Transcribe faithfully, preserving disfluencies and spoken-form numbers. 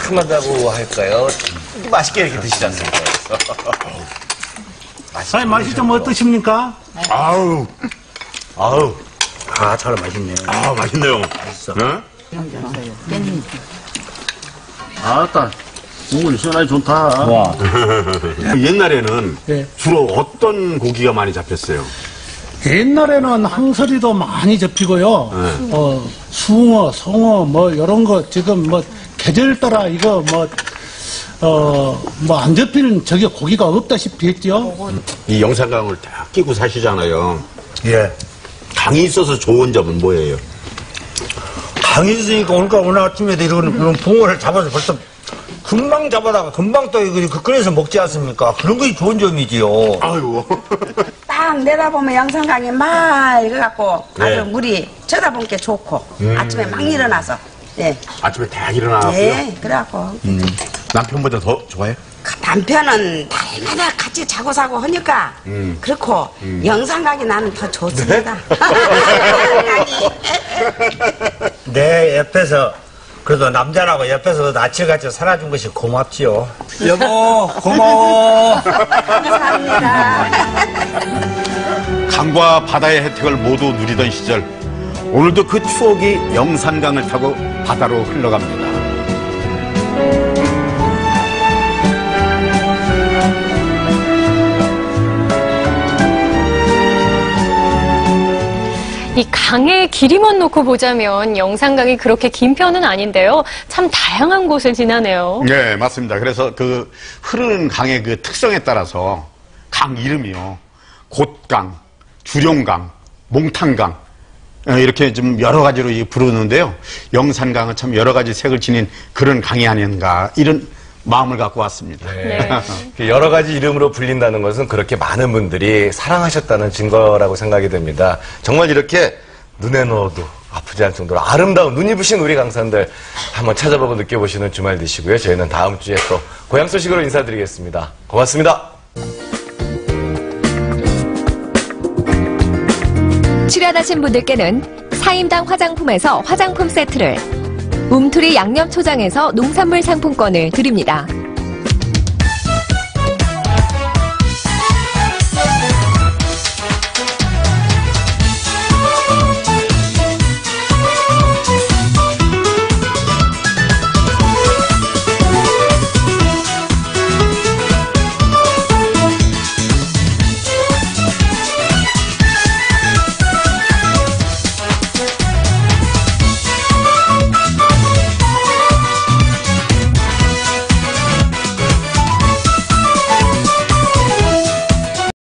상큼하다고 할까요? 맛있게 이렇게 드시지 않습니까? 사장님 맛이 좀 어떠십니까? 아우, 아우, 아, 잘 맛있네. 아, 맛있네요. 맛있어. 응? 아따, 국물이 시원하게 좋다. 와. 옛날에는 네. 주로 어떤 고기가 많이 잡혔어요? 옛날에는 항서리도 많이 잡히고요. 네. 어, 숭어, 송어, 뭐, 이런 거, 지금 뭐, 계절 따라 이거 뭐, 어, 뭐, 안 잡히는 저게 고기가 없다시피 했죠. 이 영산강을 딱 끼고 사시잖아요. 예. 강이 있어서 좋은 점은 뭐예요? 강이 있으니까 오늘, 오늘 아침에도 이런, 이런 붕어를 잡아서 벌써 금방 잡아다가 금방 또 이거 끓여서 먹지 않습니까? 그런 것이 좋은 점이지요. 아유. 딱 내다보면 영산강이 막 익어갖고 네. 아주 물이 쳐다본 게 좋고 아침에 막 일어나서 예, 아침에 딱 일어나고요. 예, 그래갖고 남편보다 더 좋아요? 그 남편은 날마다 같이 자고 사고 하니까 그렇고 영산강이 나는 더 좋습니다. 영산강이. 내 옆에서, 그래도 남자라고 옆에서 나칠같이 살아준 것이 고맙지요. 여보, 고마워. 감사합니다. 강과 바다의 혜택을 모두 누리던 시절, 오늘도 그 추억이 영산강을 타고 바다로 흘러갑니다. 이 강의 길이만 놓고 보자면 영산강이 그렇게 긴 편은 아닌데요. 참 다양한 곳을 지나네요. 네, 맞습니다. 그래서 그 흐르는 강의 그 특성에 따라서 강 이름이요. 곧강, 주룡강, 몽탄강, 이렇게 좀 여러 가지로 부르는데요. 영산강은 참 여러 가지 색을 지닌 그런 강이 아닌가, 이런 마음을 갖고 왔습니다. 네. 여러 가지 이름으로 불린다는 것은 그렇게 많은 분들이 사랑하셨다는 증거라고 생각이 됩니다. 정말 이렇게 눈에 넣어도 아프지 않을 정도로 아름다운 눈이 부신 우리 강산들 한번 찾아보고 느껴보시는 주말 되시고요. 저희는 다음 주에 또 고향 소식으로 인사드리겠습니다. 고맙습니다. 출연하신 분들께는 사임당 화장품에서 화장품 세트를, 움투리 양념초장에서 농산물 상품권을 드립니다.